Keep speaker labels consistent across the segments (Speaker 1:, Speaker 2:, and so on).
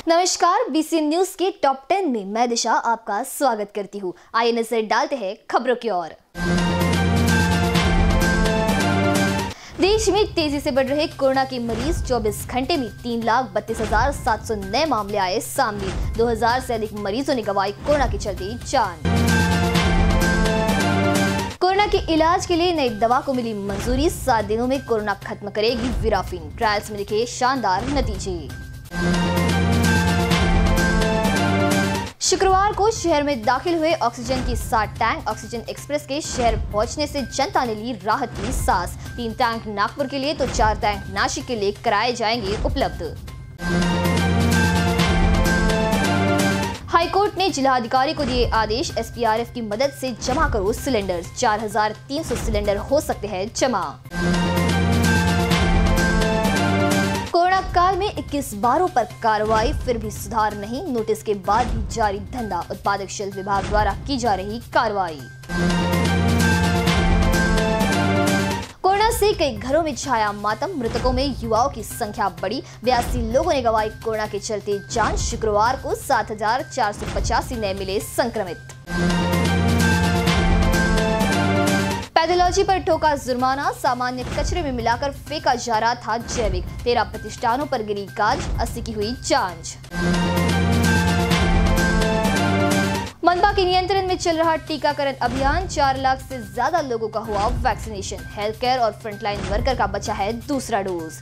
Speaker 1: नमस्कार, BCN news के top 10 में मैं दिशा आपका स्वागत करती हूँ। आइए नजर डालते हैं खबरों की ओर। देश में तेजी से बढ़ रहे कोरोना के मरीज 24 घंटे में 3,32,700 नए मामले आए सामने। 2000 से अधिक मरीजों ने गंवाई कोरोना के चलते जान। कोरोना के इलाज के लिए नई दवा को मिली मंजूरी। 7 दिनों में कोरोना खत्म करेगी वीराफिन। ट्रायल्स में दिखे शानदार नतीजे। शुक्रवार को शहर में दाखिल हुए ऑक्सीजन की 60 टैंक ऑक्सीजन एक्सप्रेस के शहर पहुंचने से जनता ने ली राहत की सांस। 3 टैंक नागपुर के लिए तो 4 टैंक नासिक के लिए कराए जाएंगे उपलब्ध। हाईकोर्ट ने जिलाधिकारी को दिए आदेश। एसपीआरएफ की मदद से जमा करो सिलेंडर। 4,300 सिलेंडर हो सकते हैं जमा। कोरोना काल में 21 बारों पर कार्रवाई, फिर भी सुधार नहीं। नोटिस के बाद भी जारी धंधा। उत्पादक शुल्क विभाग द्वारा की जा रही कार्रवाई। कोरोना से कई घरों में छाया मातम। मृतकों में युवाओं की संख्या बढ़ी। 82 लोगों ने गंवाई कोरोना के चलते जान। शुक्रवार को 7,485 नए मिले संक्रमित। पैथोलॉजी पर ठोका जुर्माना। सामान्य कचरे में मिलाकर फेंका जा रहा था जैविक। 13 प्रतिष्ठानों पर गिरी गाज। 80 की हुई जांच। मनपा के नियंत्रण में चल रहा टीकाकरण अभियान। 4 लाख से ज्यादा लोगों का हुआ वैक्सीनेशन। हेल्थ केयर और फ्रंटलाइन वर्कर का बचा है दूसरा डोज।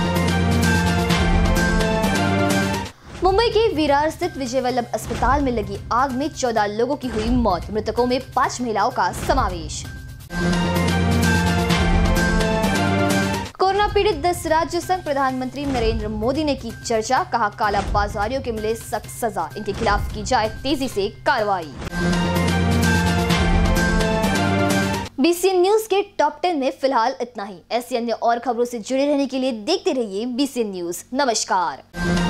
Speaker 1: मुंबई के विरार स्थित विजय वल्लभ अस्पताल में लगी आग में 14 लोगों की हुई मौत। मृतकों में 5 महिलाओं का समावेश। कोरोना पीड़ित 10 राज्यों संग प्रधानमंत्री नरेंद्र मोदी ने की चर्चा। कहा काला बाजारियों के मिले सख्त सजा। इनके खिलाफ की जाए तेजी से कार्रवाई। बीसीएन न्यूज के टॉप 10 में फिलहाल इतना ही। ऐसी अन्य और खबरों से जुड़े रहने के लिए देखते रहिए बीसीएन न्यूज। नमस्कार।